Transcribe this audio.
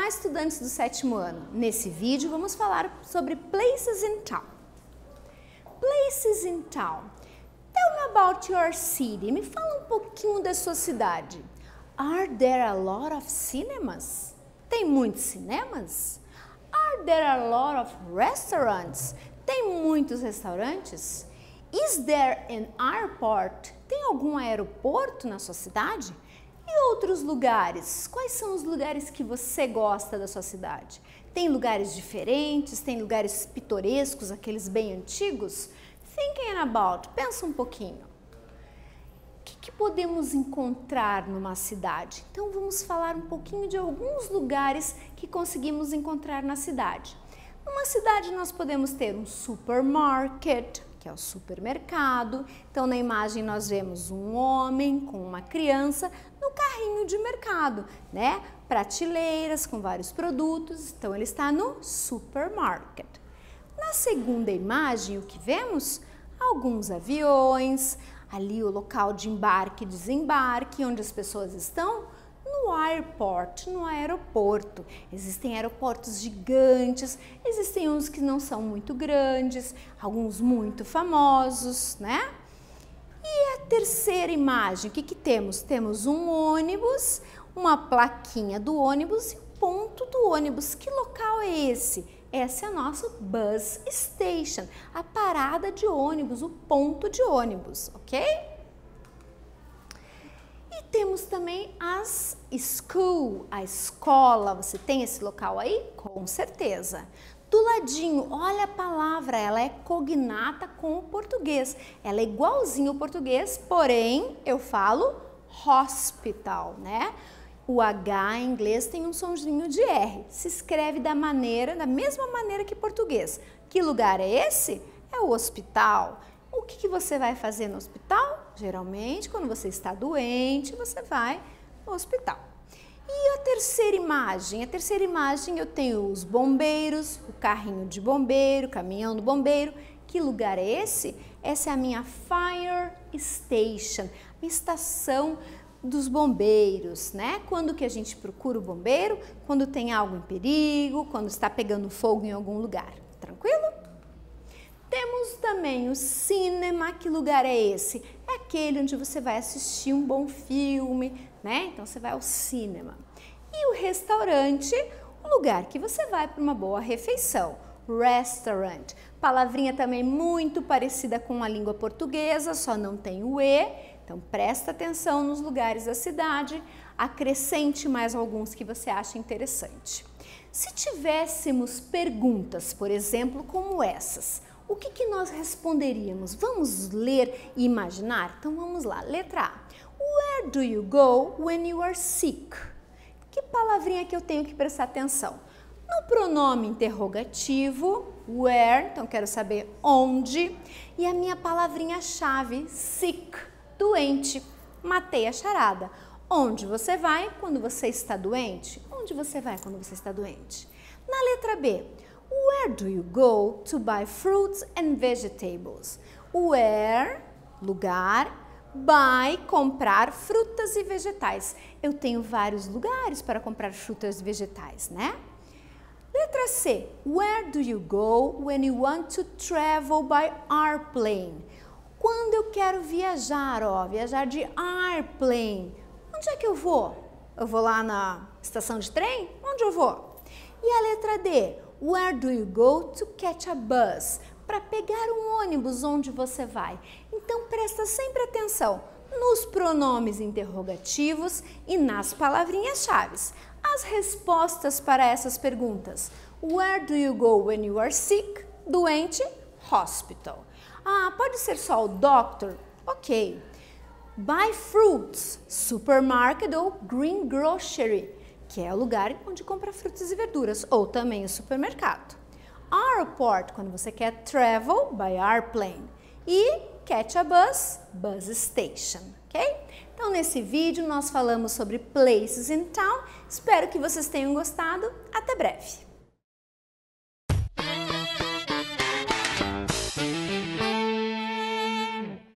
Olá, estudantes do 7º ano. Nesse vídeo vamos falar sobre places in town. Places in town. Tell me about your city. Me fala um pouquinho da sua cidade. Are there a lot of cinemas? Tem muitos cinemas? Are there a lot of restaurants? Tem muitos restaurantes? Is there an airport? Tem algum aeroporto na sua cidade? E outros lugares? Quais são os lugares que você gosta da sua cidade? Tem lugares diferentes? Tem lugares pitorescos, aqueles bem antigos? Thinking about, pensa um pouquinho. O que podemos encontrar numa cidade? Então vamos falar um pouquinho de alguns lugares que conseguimos encontrar na cidade. Numa cidade nós podemos ter um supermarket, que é o supermercado. Então na imagem nós vemos um homem com uma criança no carrinho de mercado, né? Prateleiras com vários produtos, então ele está no supermarket. Na segunda imagem o que vemos? Alguns aviões, ali o local de embarque e desembarque, onde as pessoas estão no airport, no aeroporto. Existem aeroportos gigantes, existem uns que não são muito grandes, alguns muito famosos, né? E a terceira imagem, o que temos? Temos um ônibus, uma plaquinha do ônibus e o ponto do ônibus. Que local é esse? Essa é a nossa bus station, a parada de ônibus, o ponto de ônibus, ok? E temos também as school, a escola. Você tem esse local aí? Com certeza. Do ladinho, olha a palavra, ela é cognata com o português. Ela é igualzinho ao português, porém eu falo hospital, né? O H em inglês tem um sonzinho de R. Se escreve da mesma maneira que português. Que lugar é esse? É o hospital. O que você vai fazer no hospital? Geralmente, quando você está doente, você vai no hospital. E a terceira imagem? A terceira imagem eu tenho os bombeiros, o carrinho de bombeiro, o caminhão do bombeiro. Que lugar é esse? Essa é a minha fire station, minha estação dos bombeiros, né? Quando que a gente procura o bombeiro? Quando tem algo em perigo, quando está pegando fogo em algum lugar. Tranquilo? Temos também o cinema. Que lugar é esse? É aquele onde você vai assistir um bom filme, né? Então você vai ao cinema. E o restaurante, o lugar que você vai para uma boa refeição. Restaurant. Palavrinha também muito parecida com a língua portuguesa, só não tem o E. Então presta atenção nos lugares da cidade, acrescente mais alguns que você acha interessante. Se tivéssemos perguntas, por exemplo, como essas, o que nós responderíamos? Vamos ler e imaginar? Então vamos lá, letra A. Where do you go when you are sick? Que palavrinha que eu tenho que prestar atenção? No pronome interrogativo, where, então quero saber onde, e a minha palavrinha-chave, sick, doente. Matei a charada. Onde você vai quando você está doente? Onde você vai quando você está doente? Na letra B, where do you go to buy fruits and vegetables? Where, lugar, buy, comprar frutas e vegetais. Eu tenho vários lugares para comprar frutas e vegetais, né? Letra C, where do you go when you want to travel by airplane? Quando eu quero viajar, viajar de airplane, onde é que eu vou? Eu vou lá na estação de trem? Onde eu vou? E a letra D, where do you go to catch a bus? Para pegar um ônibus, onde você vai? Então presta sempre atenção nos pronomes interrogativos e nas palavrinhas-chave. As respostas para essas perguntas. Where do you go when you are sick? Doente, hospital. Ah, pode ser só o doctor? Ok. Buy fruits, supermarket ou green grocery, que é o lugar onde compra frutas e verduras, ou também o supermercado. Airport, quando você quer travel by airplane. E catch a bus, bus station, ok? Então nesse vídeo nós falamos sobre places in town. Espero que vocês tenham gostado. Até breve!